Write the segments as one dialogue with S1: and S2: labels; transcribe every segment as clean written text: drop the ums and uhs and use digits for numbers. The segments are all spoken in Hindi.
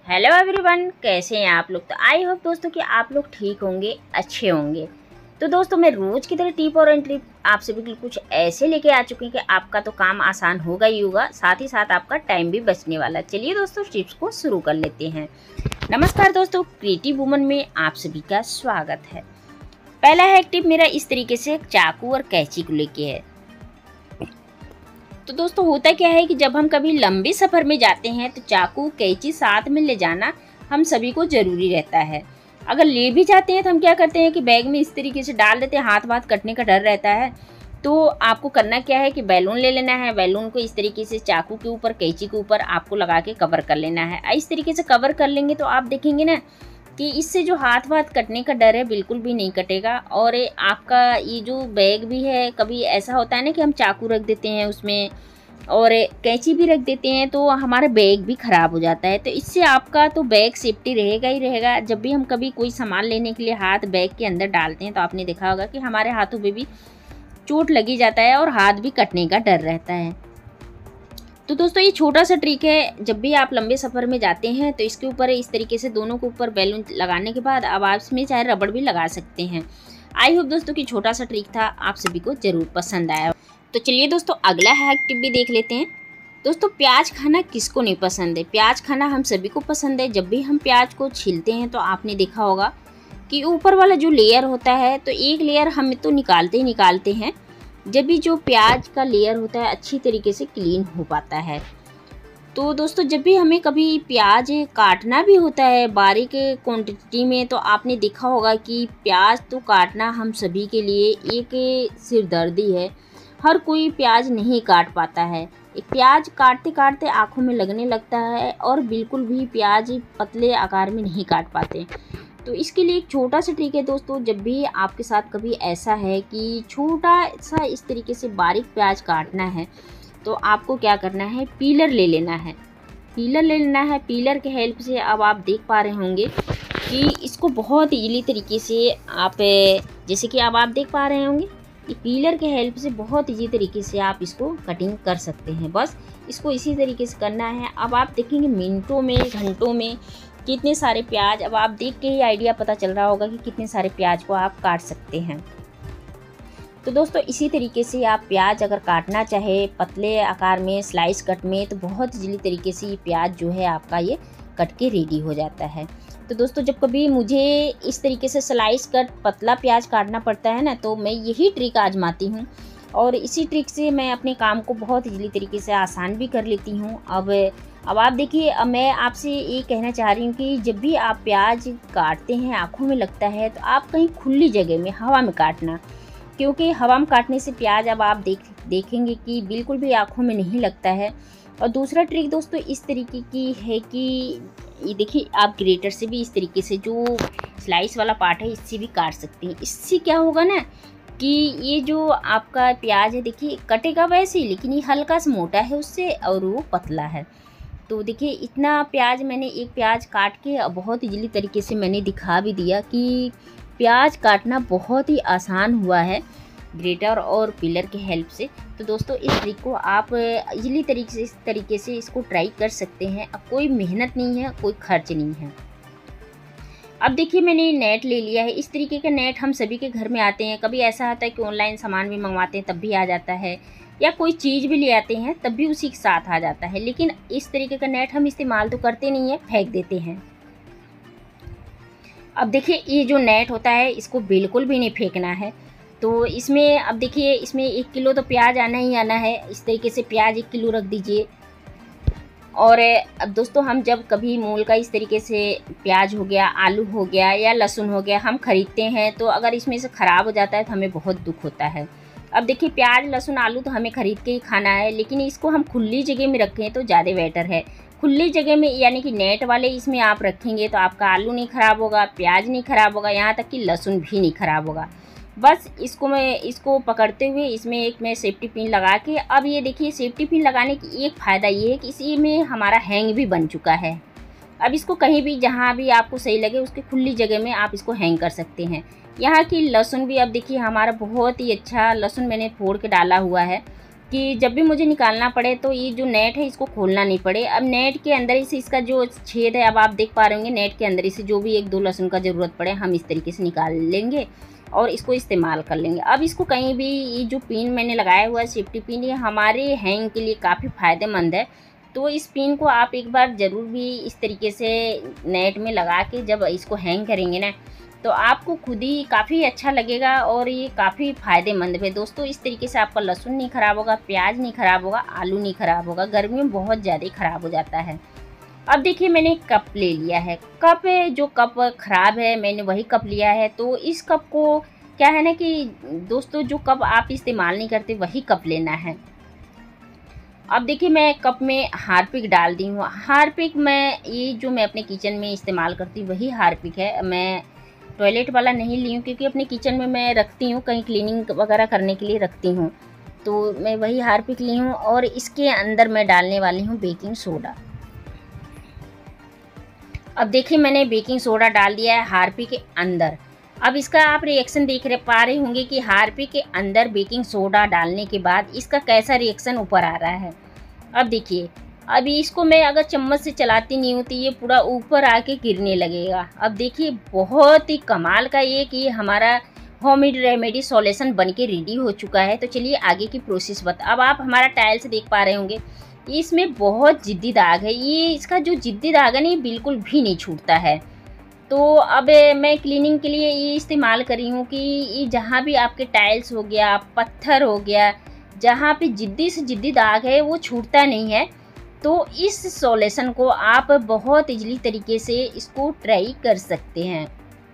S1: हेलो एवरीवन, कैसे हैं आप लोग। तो आई होप दोस्तों कि आप लोग ठीक होंगे, अच्छे होंगे। तो दोस्तों मैं रोज़ की तरह टिप और ट्रिप आप सभी के लिए कुछ ऐसे लेके आ चुकी हैं कि आपका तो काम आसान होगा ही होगा, साथ ही साथ आपका टाइम भी बचने वाला। चलिए दोस्तों टिप्स को शुरू कर लेते हैं। नमस्कार दोस्तों, क्रिएटिव वुमन में आप सभी का स्वागत है। पहला है टिप मेरा इस तरीके से चाकू और कैंची को लेके है। तो दोस्तों होता क्या है कि जब हम कभी लंबे सफ़र में जाते हैं तो चाकू कैंची साथ में ले जाना हम सभी को ज़रूरी रहता है। अगर ले भी जाते हैं तो हम क्या करते हैं कि बैग में इस तरीके से डाल देते हैं, हाथ वाथ कटने का डर रहता है। तो आपको करना क्या है कि बैलून ले लेना है। बैलून को इस तरीके से चाकू के ऊपर, कैंची के ऊपर आपको लगा के कवर कर लेना है। इस तरीके से कवर कर लेंगे तो आप देखेंगे ना कि इससे जो हाथ वाथ कटने का डर है बिल्कुल भी नहीं कटेगा। और आपका ये जो बैग भी है, कभी ऐसा होता है ना कि हम चाकू रख देते हैं उसमें और कैंची भी रख देते हैं तो हमारा बैग भी ख़राब हो जाता है। तो इससे आपका तो बैग सेफ्टी रहेगा ही रहेगा। जब भी हम कभी कोई सामान लेने के लिए हाथ बैग के अंदर डालते हैं तो आपने देखा होगा कि हमारे हाथों में भी चोट लगी जाता है और हाथ भी कटने का डर रहता है। तो दोस्तों ये छोटा सा ट्रिक है, जब भी आप लंबे सफ़र में जाते हैं तो इसके ऊपर इस तरीके से दोनों के ऊपर बैलून लगाने के बाद अब आप इसमें चाहे रबड़ भी लगा सकते हैं। आई होप दोस्तों कि छोटा सा ट्रिक था, आप सभी को ज़रूर पसंद आया। तो चलिए दोस्तों अगला हैक टिप भी देख लेते हैं। दोस्तों प्याज खाना किसको नहीं पसंद है। प्याज खाना हम सभी को पसंद है। जब भी हम प्याज को छीलते हैं तो आपने देखा होगा कि ऊपर वाला जो लेयर होता है तो एक लेयर हम तो निकालते ही निकालते हैं, जब भी जो प्याज का लेयर होता है अच्छी तरीके से क्लीन हो पाता है। तो दोस्तों जब भी हमें कभी प्याज काटना भी होता है बारीक क्वांटिटी में तो आपने देखा होगा कि प्याज तो काटना हम सभी के लिए एक सिरदर्दी है। हर कोई प्याज नहीं काट पाता है। एक प्याज काटते काटते आँखों में लगने लगता है और बिल्कुल भी प्याज पतले आकार में नहीं काट पाते। तो इसके लिए एक छोटा सा ट्रिक है दोस्तों, जब भी आपके साथ कभी ऐसा है कि छोटा सा इस तरीके से बारीक प्याज काटना है तो आपको क्या करना है, पीलर ले लेना है। पीलर ले लेना है। पीलर के हेल्प से अब आप देख पा रहे होंगे कि इसको बहुत ईज़िली तरीके से आप, जैसे कि अब आप देख पा रहे होंगे कि पीलर के हेल्प से बहुत ईजी तरीके से आप इसको कटिंग कर सकते हैं। बस इसको इसी तरीके से करना है। अब आप देखेंगे मिनटों में, घंटों में कितने सारे प्याज, अब आप देख के ही आइडिया पता चल रहा होगा कि कितने सारे प्याज को आप काट सकते हैं। तो दोस्तों इसी तरीके से आप प्याज अगर काटना चाहे पतले आकार में, स्लाइस कट में, तो बहुत इजीली तरीके से ये प्याज जो है आपका ये कट के रेडी हो जाता है। तो दोस्तों जब कभी मुझे इस तरीके से स्लाइस कट पतला प्याज काटना पड़ता है ना तो मैं यही ट्रिक आजमाती हूँ और इसी ट्रिक से मैं अपने काम को बहुत इजीली तरीके से आसान भी कर लेती हूँ। अब आप देखिए, अब मैं आपसे ये कहना चाह रही हूँ कि जब भी आप प्याज काटते हैं आँखों में लगता है तो आप कहीं खुली जगह में हवा में काटना, क्योंकि हवा में काटने से प्याज अब आप देखेंगे कि बिल्कुल भी आँखों में नहीं लगता है। और दूसरा ट्रिक दोस्तों इस तरीके की है कि ये देखिए, आप ग्रेटर से भी इस तरीके से जो स्लाइस वाला पार्ट है इससे भी काट सकते हैं। इससे क्या होगा ना कि ये जो आपका प्याज है देखिए कटेगा वैसे ही, लेकिन ये हल्का सा मोटा है उससे और वो पतला है। तो देखिए इतना प्याज मैंने एक प्याज काट के बहुत इजीली तरीके से मैंने दिखा भी दिया कि प्याज काटना बहुत ही आसान हुआ है ग्रेटर और पिलर के हेल्प से। तो दोस्तों इस ट्रिक को आप इजीली तरीके से इसको ट्राई कर सकते हैं। अब कोई मेहनत नहीं है, कोई खर्च नहीं है। अब देखिए मैंने नेट ले लिया है। इस तरीके का नेट हम सभी के घर में आते हैं। कभी ऐसा आता है कि ऑनलाइन सामान भी मंगवाते हैं तब भी आ जाता है, या कोई चीज़ भी ले आते हैं तब भी उसी के साथ आ जाता है। लेकिन इस तरीके का नेट हम इस्तेमाल तो करते नहीं है, फेंक देते हैं। अब देखिए ये जो नेट होता है इसको बिल्कुल भी नहीं फेंकना है। तो इसमें अब देखिए इसमें 1 किलो तो प्याज आना ही आना है। इस तरीके से प्याज 1 किलो रख दीजिए। और अब दोस्तों हम जब कभी मूल का इस तरीके से प्याज हो गया, आलू हो गया या लहसुन हो गया हम ख़रीदते हैं तो अगर इसमें से ख़राब हो जाता है तो हमें बहुत दुख होता है। अब देखिए प्याज, लहसुन, आलू तो हमें ख़रीद के ही खाना है, लेकिन इसको हम खुली जगह में रखें तो ज़्यादा बेटर है। खुली जगह में यानी कि नेट वाले इसमें आप रखेंगे तो आपका आलू नहीं ख़राब होगा, प्याज नहीं ख़राब होगा, यहाँ तक कि लहसुन भी नहीं ख़राब होगा। बस इसको पकड़ते हुए इसमें एक मैं सेफ्टी पिन लगा के, अब ये देखिए सेफ्टी पिन लगाने की एक फ़ायदा ये है कि इसी में हमारा हैंग भी बन चुका है। अब इसको कहीं भी जहाँ भी आपको सही लगे उसकी खुली जगह में आप इसको हैंग कर सकते हैं। यहाँ की लहसुन भी अब देखिए हमारा बहुत ही अच्छा लहसुन मैंने फोड़ के डाला हुआ है कि जब भी मुझे निकालना पड़े तो ये जो नेट है इसको खोलना नहीं पड़े। अब नेट के अंदर ही से इसका जो छेद है, अब आप देख पा रहे होंगे, नेट के अंदर ही से जो भी 1-2 लहसुन का ज़रूरत पड़े हम इस तरीके से निकाल लेंगे और इसको इस्तेमाल कर लेंगे। अब इसको कहीं भी, ये जो पिन मैंने लगाया हुआ है सेफ्टी पिन, ये हमारे हैंग के लिए काफ़ी फ़ायदेमंद है। तो इस पिन को आप एक बार ज़रूर भी इस तरीके से नेट में लगा के जब इसको हैंग करेंगे ना, तो आपको खुद ही काफ़ी अच्छा लगेगा और ये काफ़ी फ़ायदेमंद है दोस्तों। इस तरीके से आपका लहसुन नहीं ख़राब होगा, प्याज नहीं ख़राब होगा, आलू नहीं ख़राब होगा। गर्मी में बहुत ज़्यादा ख़राब हो जाता है। अब देखिए मैंने कप ले लिया है। कप जो कप ख़राब है मैंने वही कप लिया है। तो इस कप को क्या है ना कि दोस्तों, जो कप आप इस्तेमाल नहीं करते वही कप लेना है। अब देखिए मैं कप में हार्पिक डाल दी हूँ। हार्पिक ये जो मैं अपने किचन में इस्तेमाल करती हूँ वही हार्पिक है। मैं टॉयलेट वाला नहीं ली हूँ क्योंकि अपने किचन में मैं रखती हूँ, कहीं क्लीनिंग वगैरह करने के लिए रखती हूँ, तो मैं वही हार्पिक ली हूँ। और इसके अंदर मैं डालने वाली हूँ बेकिंग सोडा। अब देखिए मैंने बेकिंग सोडा डाल दिया है हार्पिक के अंदर। अब इसका आप रिएक्शन देख पा रहे होंगे कि हार्पिक के अंदर बेकिंग सोडा डालने के बाद इसका कैसा रिएक्शन ऊपर आ रहा है। अब देखिए, अभी इसको मैं अगर चम्मच से चलाती नहीं हूँ तो ये पूरा ऊपर आके गिरने लगेगा। अब देखिए बहुत ही कमाल का ये कि हमारा होममेड रेमेडी सॉल्यूशन बन के रेडी हो चुका है। तो चलिए आगे की प्रोसेस अब आप हमारा टाइल्स देख पा रहे होंगे, इसमें बहुत ज़िद्दी दाग है। ये इसका जो ज़िद्दी दाग है ना, ये बिल्कुल भी नहीं छूटता है। तो अब मैं क्लीनिंग के लिए ये इस्तेमाल करी हूँ कि ये जहाँ भी आपके टाइल्स हो गया, पत्थर हो गया, जहाँ पे ज़िद्दी से ज़िद्दी दाग है वो छूटता नहीं है। तो इस सॉल्यूशन को आप बहुत इजीली तरीके से इसको ट्राई कर सकते हैं।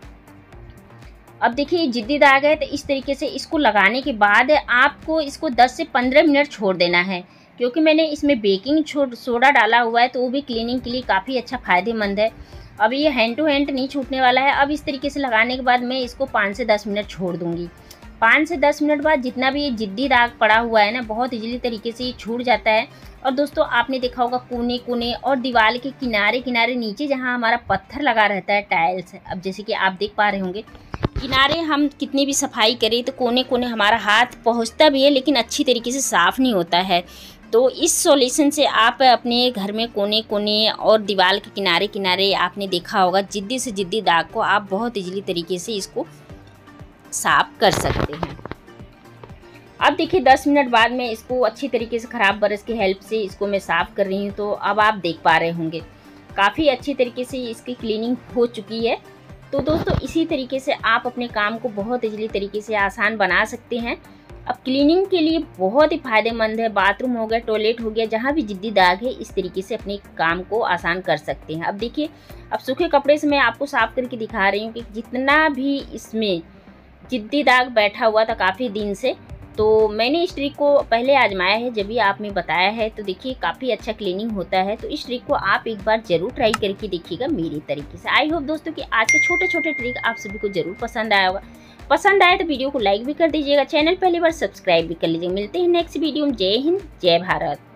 S1: अब देखिए ज़िद्दी दाग है तो इस तरीके से इसको लगाने के बाद आपको इसको 10 से 15 मिनट छोड़ देना है, क्योंकि मैंने इसमें बेकिंग सोडा डाला हुआ है तो वो भी क्लीनिंग के लिए काफ़ी अच्छा फ़ायदेमंद है। अब ये हैंड टू हैंड नहीं छूटने वाला है। अब इस तरीके से लगाने के बाद मैं इसको 5 से 10 मिनट छोड़ दूँगी। 5 से 10 मिनट बाद जितना भी ये ज़िद्दी दाग पड़ा हुआ है ना, बहुत इजीली तरीके से ये छूट जाता है। और दोस्तों आपने देखा होगा कोने कोने और दीवार के किनारे किनारे नीचे जहाँ हमारा पत्थर लगा रहता है टाइल्स, अब जैसे कि आप देख पा रहे होंगे किनारे हम कितनी भी सफाई करें तो कोने कोने हमारा हाथ पहुँचता भी है लेकिन अच्छी तरीके से साफ़ नहीं होता है। तो इस सॉल्यूशन से आप अपने घर में कोने कोने और दीवार के किनारे किनारे आपने देखा होगा ज़िद्दी से ज़िद्दी दाग को आप बहुत इजीली तरीके से इसको साफ कर सकते हैं। अब देखिए 10 मिनट बाद मैं इसको अच्छी तरीके से ख़राब ब्रश की हेल्प से इसको मैं साफ़ कर रही हूँ। तो अब आप देख पा रहे होंगे काफ़ी अच्छी तरीके से इसकी क्लीनिंग हो चुकी है। तो दोस्तों इसी तरीके से आप अपने काम को बहुत इजीली तरीके से आसान बना सकते हैं। अब क्लीनिंग के लिए बहुत ही फ़ायदेमंद है। बाथरूम हो गया, टॉयलेट हो गया, जहाँ भी ज़िद्दी दाग है इस तरीके से अपने काम को आसान कर सकते हैं। अब देखिए, अब सूखे कपड़े से मैं आपको साफ़ करके दिखा रही हूँ कि जितना भी इसमें ज़िद्दी दाग बैठा हुआ था काफ़ी दिन से, तो मैंने इस ट्रिक को पहले आजमाया है जब भी आपने बताया है। तो देखिए काफ़ी अच्छा क्लीनिंग होता है। तो इस ट्रिक को आप एक बार ज़रूर ट्राई करके देखिएगा मेरी तरीके से। आई होप दोस्तों कि आज के छोटे छोटे ट्रिक आप सभी को ज़रूर पसंद आया होगा। पसंद आए तो वीडियो को लाइक भी कर दीजिएगा, चैनल पहली बार सब्सक्राइब भी कर लीजिएगा। मिलते हैं नेक्स्ट वीडियो में। जय हिंद, जय भारत।